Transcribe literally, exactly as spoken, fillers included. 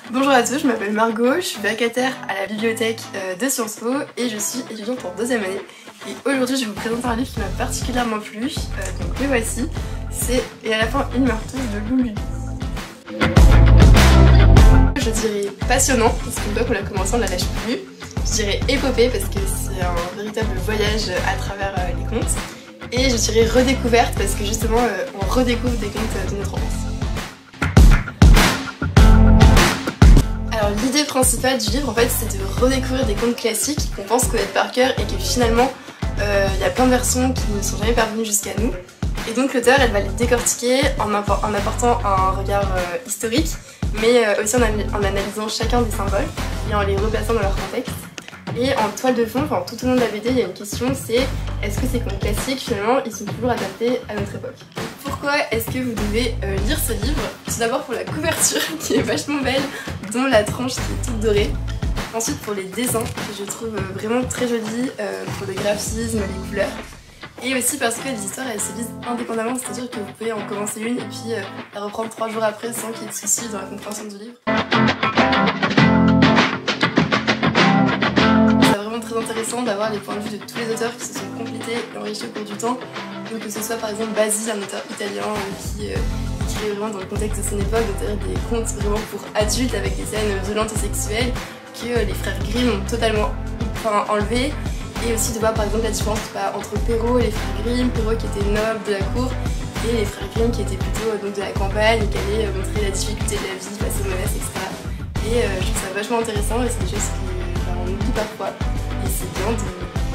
Bonjour à tous, je m'appelle Margot, je suis vacataire à la bibliothèque de Sciences Po et je suis étudiante en deuxième année. Et aujourd'hui je vais vous présenter un livre qui m'a particulièrement plu, euh, donc le voici, c'est Et à la fin une meurtreuse de Lulu. Je dirais passionnant, parce qu'une fois qu'on l'a commencé on ne la lâche plus. Je dirais épopée parce que c'est un véritable voyage à travers euh, les contes. Et je dirais redécouverte parce que justement euh, on redécouvre des contes de notre enfance. Alors l'idée principale du livre en fait c'est de redécouvrir des contes classiques qu'on pense connaître par cœur et que finalement il euh, y a plein de versions qui ne sont jamais parvenues jusqu'à nous. Et donc l'auteur elle va les décortiquer en, en apportant un regard euh, historique mais euh, aussi en, en analysant chacun des symboles et en les replaçant dans leur contexte. Et en toile de fond, enfin tout au long de la B D, il y a une question, c'est est-ce que ces contes classiques finalement ils sont toujours adaptés à notre époque? Pourquoi est-ce que vous devez euh, lire ce livre? Tout d'abord pour la couverture qui est vachement belle, dont la tranche qui est toute dorée. Ensuite pour les dessins que je trouve vraiment très jolis, euh, pour le graphisme, les couleurs. Et aussi parce que les histoires elles se lisent indépendamment, c'est-à-dire que vous pouvez en commencer une et puis euh, la reprendre trois jours après sans qu'il y ait de soucis dans la compréhension du livre. Très intéressant d'avoir les points de vue de tous les auteurs qui se sont complétés et enrichis au cours du temps. Donc que ce soit par exemple Basile, un auteur italien qui euh, écrivait vraiment dans le contexte de son époque, c'est-à-dire des contes vraiment pour adultes avec des scènes violentes et sexuelles que euh, les frères Grimm ont totalement enfin, enlevé. Et aussi de voir par exemple la différence bah, entre Perrault et les frères Grimm, Perrault qui était noble de la cour et les frères Grimm qui étaient plutôt euh, donc, de la campagne et qui allaient euh, montrer la difficulté de la vie face aux menaces, et cetera. Et euh, je trouve ça vachement intéressant et c'est des choses qu'on bah, oublie parfois. Et c'est bien de